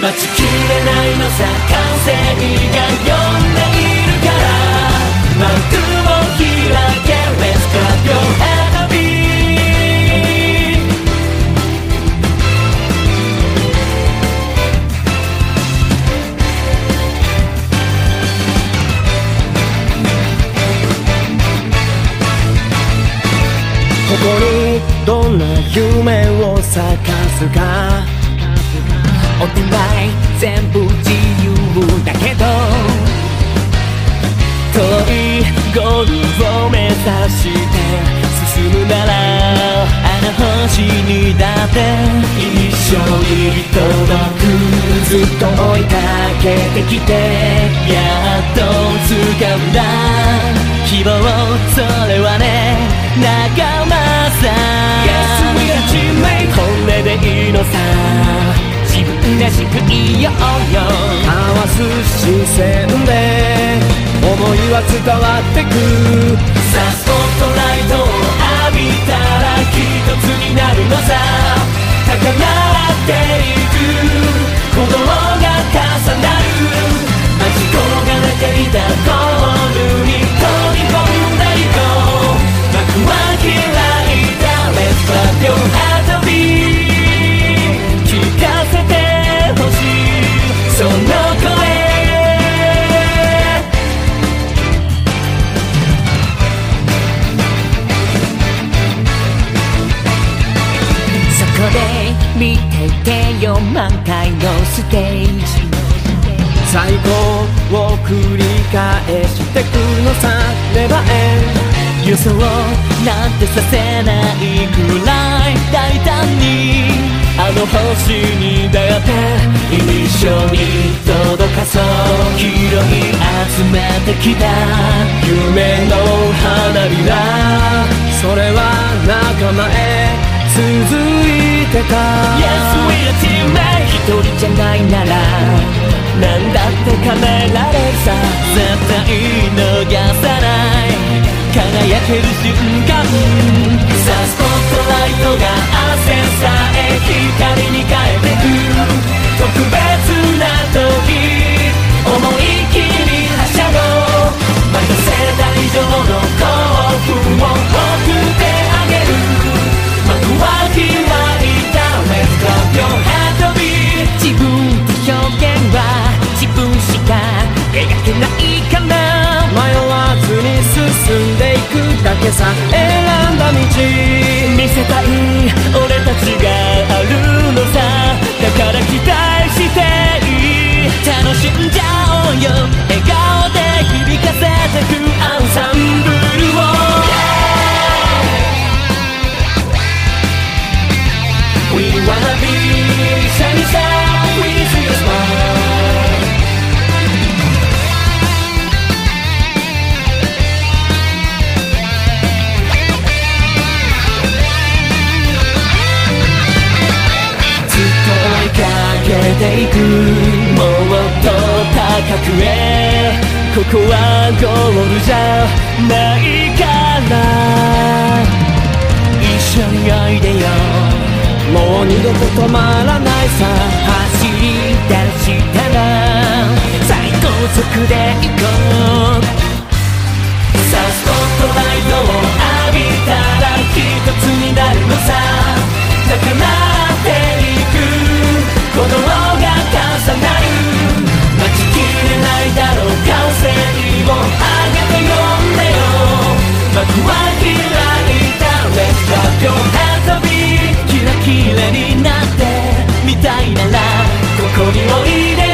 待ちきれないのさ、完成が呼んでいるから、幕を開け Let's clap your hands up。 ここにどんな夢を咲かすか、 お互い全部自由だけど、遠いゴールを目指して進むなら、あの星にだって一緒に届く。ずっと追いかけてきてやっと掴んだ希望、それはね仲間さ。 Yes we are teammates。 これでいいのさ、自分らしくいようよ。 かわす視線で思いは伝わってく。 さあスポットライトを浴びたら一つになるのさ。高鳴っていく鼓動が重なる。待ち焦がれていたゴールに飛び込んでいこう。幕は開いた Let's clap your hands up。 聞かせてほしいその声。そこで見ててよ満開のステージ。 最高を繰り返してくのさ。ネバエン予想なんてさせないくらい大胆にあの星にだって一緒に届かそう。拾い集めてきた夢の花びら、 それは仲間へ続いてた。 Yes we are teammates。 一人じゃないならなんだって叶えられるさ。絶対逃さない輝ける瞬間。さあスポットライトが汗さえ光に変えてく。特別な時思い切りはしゃごう。待たせた以上の興奮を送ってあげる。幕は開いた Let's clap your hands up。 自分って表現は自分しか描けないかな。 迷わずに進んでいくだけさ。選んだ道見せたい俺たちがあるのさ。だから期待していい。楽しんじゃおうよ。笑顔で響かせてくアンサンブルを、yeah! We wanna be shining star with your smile。かけていくもっと高くへ。ここはゴールじゃないから一緒においでよ。 もう二度と止まらないさ。 走り出したら最高速で行こう。さあスポットライトを浴びたら一つになるのさ。高鳴っていく鼓動が重なる。待ちきれないだろう歓声を上げて呼んでよ。幕は開いた Let's clap your hands up。 キラキラになってみたいならここにおいで